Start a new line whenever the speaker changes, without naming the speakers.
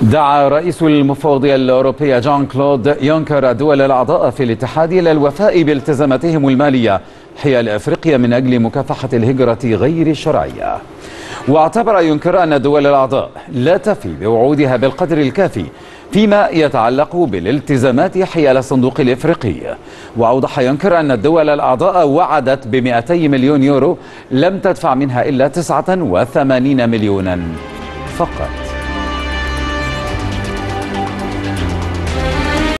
دعا رئيس المفوضية الأوروبية جان كلود يونكر الدول الأعضاء في الاتحاد إلى الوفاء بالتزاماتهم المالية حيال أفريقيا من أجل مكافحة الهجرة غير الشرعية. واعتبر يونكر أن الدول الأعضاء لا تفي بوعودها بالقدر الكافي فيما يتعلق بالالتزامات حيال الصندوق الإفريقي. وأوضح يونكر أن الدول الأعضاء وعدت ب200 مليون يورو لم تدفع منها إلا 89 مليونا فقط.